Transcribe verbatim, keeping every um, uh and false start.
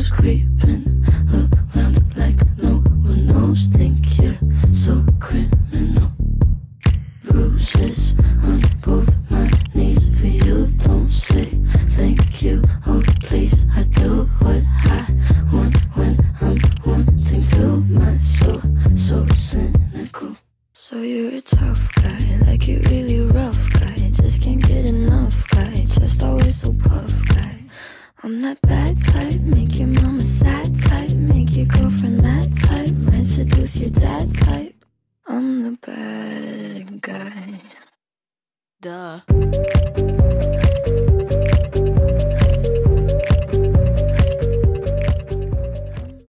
shadows creeping around like no one knows. Think you're so criminal. Bruises on both my knees for you. Don't say thank you, oh please. I do what I want when I'm wanting to. My soul so cynical. So you're a tough guy, like you really rough guy. Just can't get enough guy, just always so puff guy. I'm that bad type, make your mama sad type, make your girlfriend mad type, might seduce your dad type. I'm the bad guy.